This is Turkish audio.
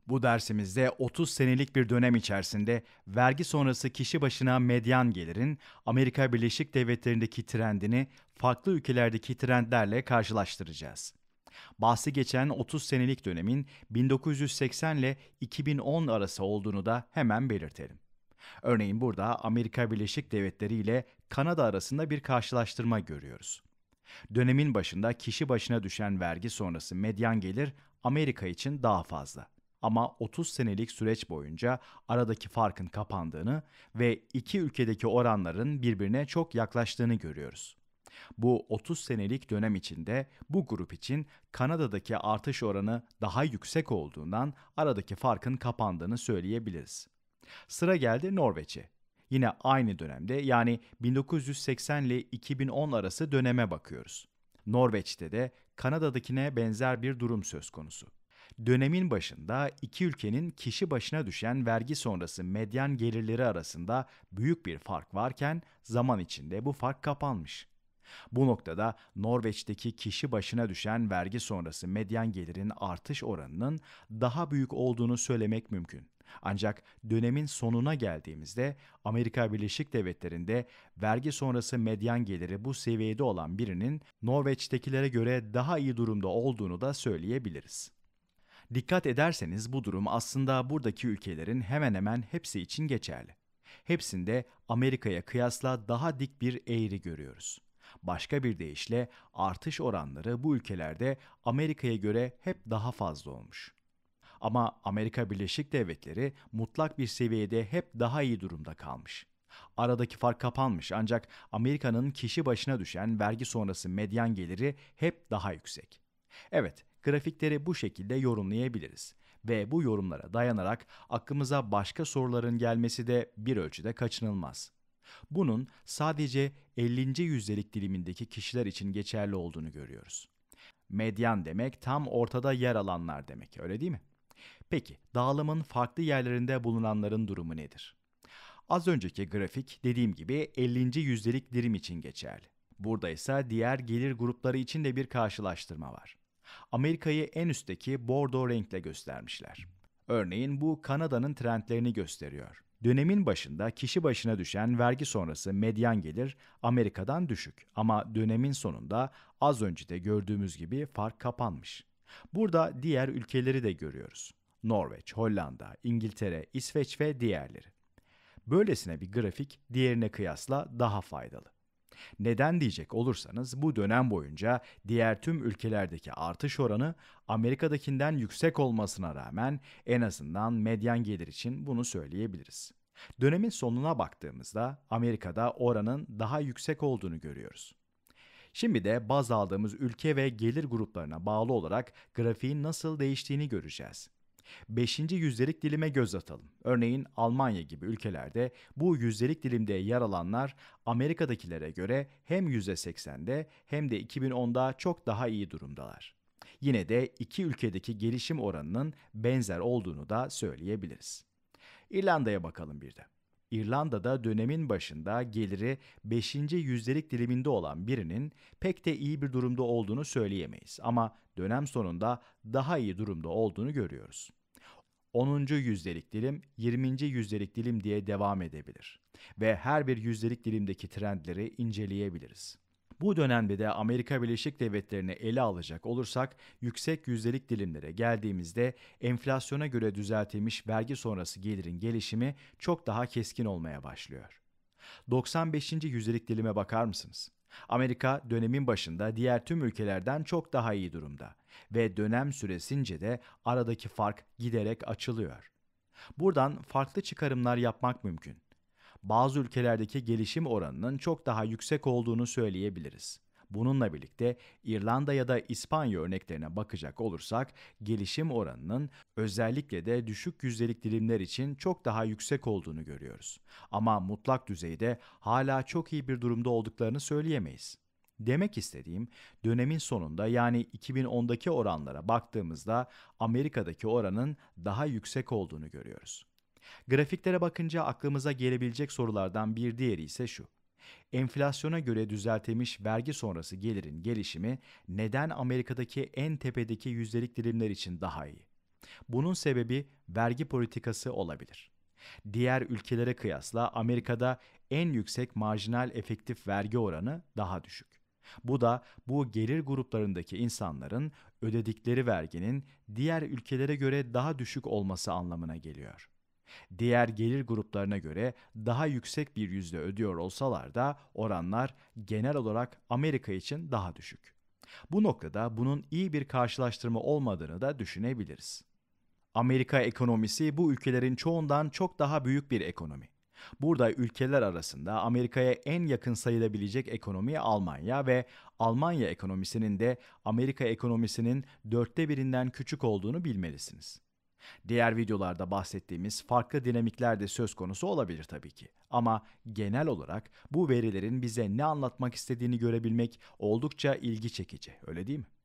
Bu dersimizde 30 senelik bir dönem içerisinde vergi sonrası kişi başına medyan gelirin Amerika Birleşik Devletleri'ndeki trendini farklı ülkelerdeki trendlerle karşılaştıracağız. Bahsi geçen 30 senelik dönemin 1980 ile 2010 arası olduğunu da hemen belirtelim. Örneğin burada Amerika Birleşik Devletleri ile Kanada arasında bir karşılaştırma görüyoruz. Dönemin başında kişi başına düşen vergi sonrası medyan gelir Amerika için daha fazla. Ama 30 senelik süreç boyunca aradaki farkın kapandığını ve iki ülkedeki oranların birbirine çok yaklaştığını görüyoruz. Bu 30 senelik dönem içinde bu grup için Kanada'daki artış oranı daha yüksek olduğundan aradaki farkın kapandığını söyleyebiliriz. Sıra geldi Norveç'e. Yine aynı dönemde yani 1980 ile 2010 arası döneme bakıyoruz. Norveç'te de Kanada'dakine benzer bir durum söz konusu. Dönemin başında iki ülkenin kişi başına düşen vergi sonrası medyan gelirleri arasında büyük bir fark varken zaman içinde bu fark kapanmış. Bu noktada Norveç'teki kişi başına düşen vergi sonrası medyan gelirin artış oranının daha büyük olduğunu söylemek mümkün. Ancak dönemin sonuna geldiğimizde Amerika Birleşik Devletleri'nde vergi sonrası medyan geliri bu seviyede olan birinin Norveç'tekilere göre daha iyi durumda olduğunu da söyleyebiliriz. Dikkat ederseniz bu durum aslında buradaki ülkelerin hemen hemen hepsi için geçerli. Hepsinde Amerika'ya kıyasla daha dik bir eğri görüyoruz. Başka bir deyişle artış oranları bu ülkelerde Amerika'ya göre hep daha fazla olmuş. Ama Amerika Birleşik Devletleri mutlak bir seviyede hep daha iyi durumda kalmış. Aradaki fark kapanmış ancak Amerika'nın kişi başına düşen vergi sonrası medyan geliri hep daha yüksek. Evet, grafikleri bu şekilde yorumlayabiliriz ve bu yorumlara dayanarak aklımıza başka soruların gelmesi de bir ölçüde kaçınılmaz. Bunun sadece 50. yüzdelik dilimindeki kişiler için geçerli olduğunu görüyoruz. Medyan demek tam ortada yer alanlar demek, öyle değil mi? Peki, dağılımın farklı yerlerinde bulunanların durumu nedir? Az önceki grafik dediğim gibi 50. yüzdelik dilim için geçerli. Burada ise diğer gelir grupları için de bir karşılaştırma var. Amerika'yı en üstteki bordo renkle göstermişler. Örneğin bu Kanada'nın trendlerini gösteriyor. Dönemin başında kişi başına düşen vergi sonrası medyan gelir Amerika'dan düşük ama dönemin sonunda az önce de gördüğümüz gibi fark kapanmış. Burada diğer ülkeleri de görüyoruz. Norveç, Hollanda, İngiltere, İsveç ve diğerleri. Böylesine bir grafik diğerine kıyasla daha faydalı. Neden diyecek olursanız bu dönem boyunca diğer tüm ülkelerdeki artış oranı Amerika'dakinden yüksek olmasına rağmen en azından medyan gelir için bunu söyleyebiliriz. Dönemin sonuna baktığımızda Amerika'da oranın daha yüksek olduğunu görüyoruz. Şimdi de baz aldığımız ülke ve gelir gruplarına bağlı olarak grafiğin nasıl değiştiğini göreceğiz. Beşinci yüzdelik dilime göz atalım. Örneğin Almanya gibi ülkelerde bu yüzdelik dilimde yer alanlar Amerika'dakilere göre hem %80'de hem de 2010'da çok daha iyi durumdalar. Yine de iki ülkedeki gelişim oranının benzer olduğunu da söyleyebiliriz. İrlanda'ya bakalım bir de. İrlanda'da dönemin başında geliri beşinci yüzdelik diliminde olan birinin pek de iyi bir durumda olduğunu söyleyemeyiz ama dönem sonunda daha iyi durumda olduğunu görüyoruz. 10. yüzdelik dilim, 20. yüzdelik dilim diye devam edebilir ve her bir yüzdelik dilimdeki trendleri inceleyebiliriz. Bu dönemde de Amerika Birleşik Devletleri'ni ele alacak olursak yüksek yüzdelik dilimlere geldiğimizde enflasyona göre düzeltilmiş vergi sonrası gelirin gelişimi çok daha keskin olmaya başlıyor. 95. yüzdelik dilime bakar mısınız? Amerika dönemin başında diğer tüm ülkelerden çok daha iyi durumda ve dönem süresince de aradaki fark giderek açılıyor. Buradan farklı çıkarımlar yapmak mümkün. Bazı ülkelerdeki gelişim oranının çok daha yüksek olduğunu söyleyebiliriz. Bununla birlikte İrlanda ya da İspanya örneklerine bakacak olursak gelişim oranının özellikle de düşük yüzdelik dilimler için çok daha yüksek olduğunu görüyoruz. Ama mutlak düzeyde hala çok iyi bir durumda olduklarını söyleyemeyiz. Demek istediğim dönemin sonunda yani 2010'daki oranlara baktığımızda Amerika'daki oranın daha yüksek olduğunu görüyoruz. Grafiklere bakınca aklımıza gelebilecek sorulardan bir diğeri ise şu. Enflasyona göre düzeltilmiş vergi sonrası gelirin gelişimi neden Amerika'daki en tepedeki yüzdelik dilimler için daha iyi? Bunun sebebi vergi politikası olabilir. Diğer ülkelere kıyasla Amerika'da en yüksek marjinal efektif vergi oranı daha düşük. Bu da bu gelir gruplarındaki insanların ödedikleri verginin diğer ülkelere göre daha düşük olması anlamına geliyor. Diğer gelir gruplarına göre daha yüksek bir yüzde ödüyor olsalar da oranlar genel olarak Amerika için daha düşük. Bu noktada bunun iyi bir karşılaştırma olmadığını da düşünebiliriz. Amerika ekonomisi bu ülkelerin çoğundan çok daha büyük bir ekonomi. Burada ülkeler arasında Amerika'ya en yakın sayılabilecek ekonomi Almanya ve Almanya ekonomisinin de Amerika ekonomisinin 1/4'ünden küçük olduğunu bilmelisiniz. Diğer videolarda bahsettiğimiz farklı dinamikler de söz konusu olabilir tabii ki. Ama genel olarak bu verilerin bize ne anlatmak istediğini görebilmek oldukça ilgi çekici, öyle değil mi?